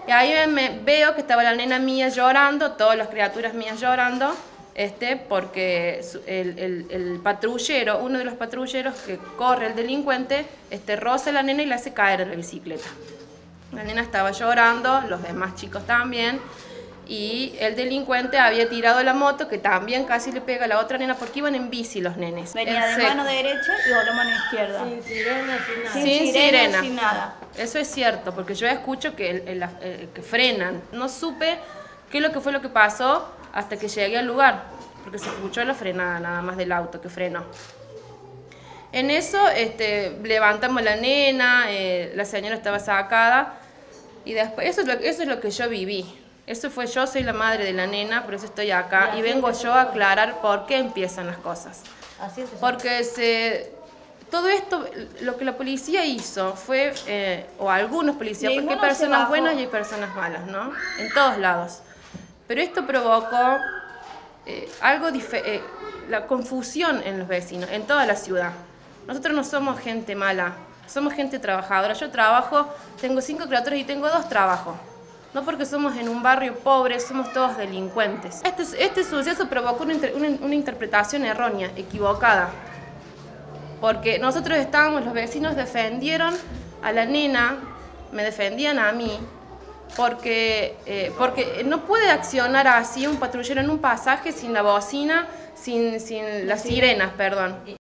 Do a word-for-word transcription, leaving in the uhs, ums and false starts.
Y ahí me, veo que estaba la nena mía llorando, todas las criaturas mías llorando, este, porque el, el, el patrullero, uno de los patrulleros que corre el delincuente, este, roza a la nena y la hace caer en la bicicleta. La nena estaba llorando, los demás chicos también, y el delincuente había tirado la moto, que también casi le pega a la otra nena, porque iban en bici los nenes. Venía de mano derecha y voló mano izquierda. Sin sirena, sin nada. Sin, Sin sirena, sirena. sin nada. Eso es cierto, porque yo escucho que, el, el, el, que frenan. No supe qué es lo que fue lo que pasó hasta que llegué al lugar, porque se escuchó la frenada nada más del auto que frenó. En eso este, levantamos a la nena, eh, la señora estaba sacada, y después, eso es, lo, eso es lo que yo viví. Eso fue, yo soy la madre de la nena, por eso estoy acá, y vengo yo a aclarar por qué empiezan las cosas. Así es. Porque se, todo esto, lo que la policía hizo fue, eh, o algunos policías, porque hay personas buenas y hay personas malas, ¿no? En todos lados. Pero esto provocó eh, algo diferente, eh, la confusión en los vecinos, en toda la ciudad. Nosotros no somos gente mala, somos gente trabajadora. Yo trabajo, tengo cinco criaturas y tengo dos trabajos. No porque somos en un barrio pobre, somos todos delincuentes. Este, este suceso provocó una, una, una interpretación errónea, equivocada. Porque nosotros estábamos, los vecinos defendieron a la nena, me defendían a mí, porque, eh, porque no puede accionar así un patrullero en un pasaje sin la bocina, sin, sin las sirenas, perdón. Y,